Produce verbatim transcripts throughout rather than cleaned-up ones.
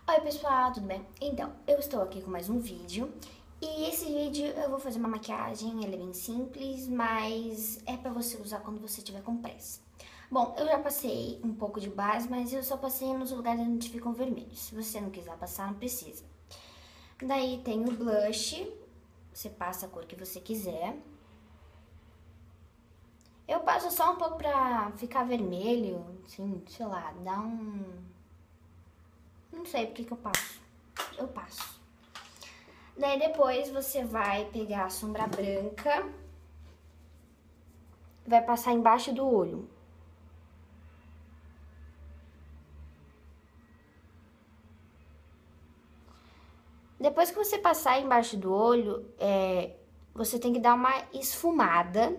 Oi pessoal, tudo bem? Então, eu estou aqui com mais um vídeo e esse vídeo eu vou fazer uma maquiagem, ela é bem simples, mas é pra você usar quando você tiver com pressa. Bom, eu já passei um pouco de base, mas eu só passei nos lugares onde ficam vermelhos. Se você não quiser passar, não precisa. Daí tem o blush, você passa a cor que você quiser. Eu passo só um pouco pra ficar vermelho, assim, sei lá, dá um... Não sei porque que eu passo. Eu passo. Daí depois você vai pegar a sombra branca, vai passar embaixo do olho. Depois que você passar embaixo do olho, é, você tem que dar uma esfumada,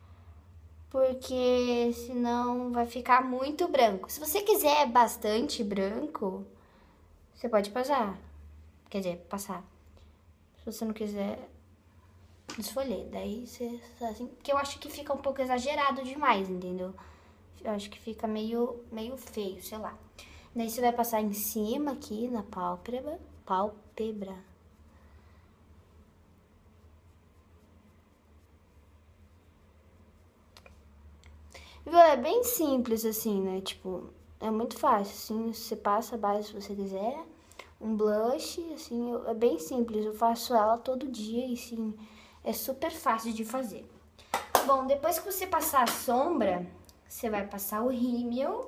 porque senão vai ficar muito branco. Se você quiser bastante branco, você pode passar. Quer dizer, passar. Se você não quiser, desfolhei. Daí você, assim, porque eu acho que fica um pouco exagerado demais, entendeu? Eu acho que fica meio, meio feio, sei lá. Daí você vai passar em cima aqui na pálpebra, pálpebra. Viu? É bem simples assim, né? Tipo, é muito fácil, assim, você passa a base se você quiser. Um blush, assim, eu, é bem simples, eu faço ela todo dia e, sim, é super fácil de fazer. Bom, depois que você passar a sombra, você vai passar o rímel.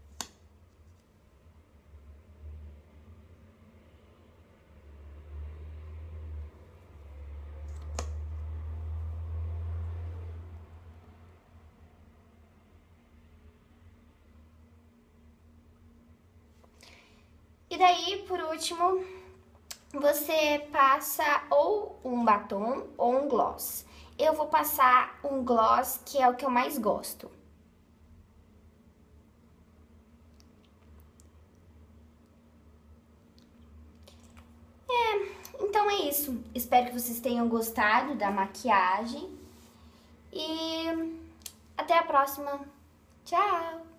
E daí, por último, você passa ou um batom ou um gloss. Eu vou passar um gloss, que é o que eu mais gosto. É, então é isso. Espero que vocês tenham gostado da maquiagem. E até a próxima. Tchau!